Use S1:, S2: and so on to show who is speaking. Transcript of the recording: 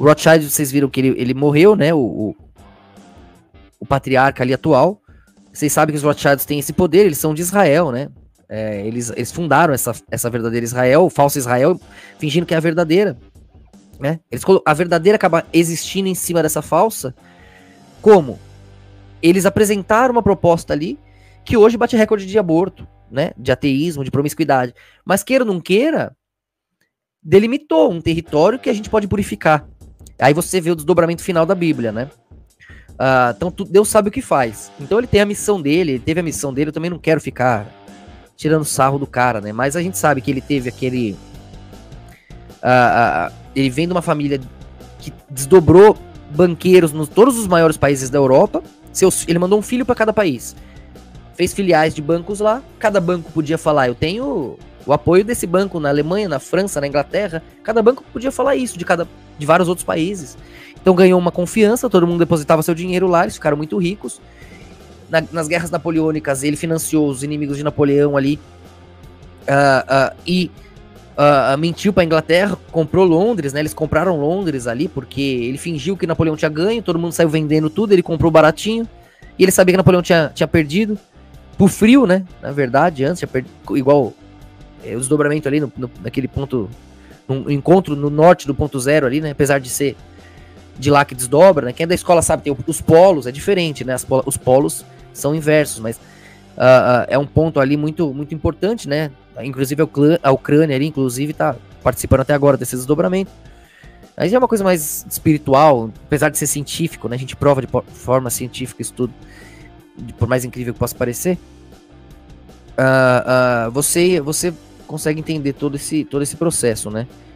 S1: O Rothschild, vocês viram que ele morreu, né? O patriarca ali atual. Vocês sabem que os Rothschilds têm esse poder, eles são de Israel, né? Eles fundaram essa verdadeira Israel, falsa Israel, fingindo que é a verdadeira, né? A verdadeira acaba existindo em cima dessa falsa. Como? Eles apresentaram uma proposta ali que hoje bate recorde de aborto, né? De ateísmo, de promiscuidade. Mas queira ou não queira, delimitou um território que a gente pode purificar. Aí você vê o desdobramento final da Bíblia, né? Então Deus sabe o que faz. Então ele tem a missão dele, ele teve a missão dele. Eu também não quero ficar tirando sarro do cara, né? Mas a gente sabe que ele teve aquele... ele vem de uma família que desdobrou banqueiros nos todos os maiores países da Europa. Ele mandou um filho para cada país. Fez filiais de bancos lá. Cada banco podia falar, eu tenho o apoio desse banco na Alemanha, na França, na Inglaterra. Cada banco podia falar isso de vários outros países. Então ganhou uma confiança, todo mundo depositava seu dinheiro lá, eles ficaram muito ricos. Nas guerras napoleônicas, ele financiou os inimigos de Napoleão ali mentiu para a Inglaterra, comprou Londres, né? Eles compraram Londres ali porque ele fingiu que Napoleão tinha ganho, todo mundo saiu vendendo tudo, ele comprou baratinho e ele sabia que Napoleão tinha perdido por frio, né? Na verdade, antes tinha perdido, igual o desdobramento ali naquele ponto, no encontro no norte do ponto zero ali, né? Apesar de ser de lá que desdobra, né? Quem é da escola sabe, tem os polos, é diferente, né? Os polos são inversos, mas é um ponto ali muito, muito importante, né? Inclusive a Ucrânia ali, inclusive, tá participando até agora desse desdobramento. Aí já é uma coisa mais espiritual, apesar de ser científico, né? A gente prova de forma científica isso tudo, por mais incrível que possa parecer. Você consegue entender todo esse processo, né?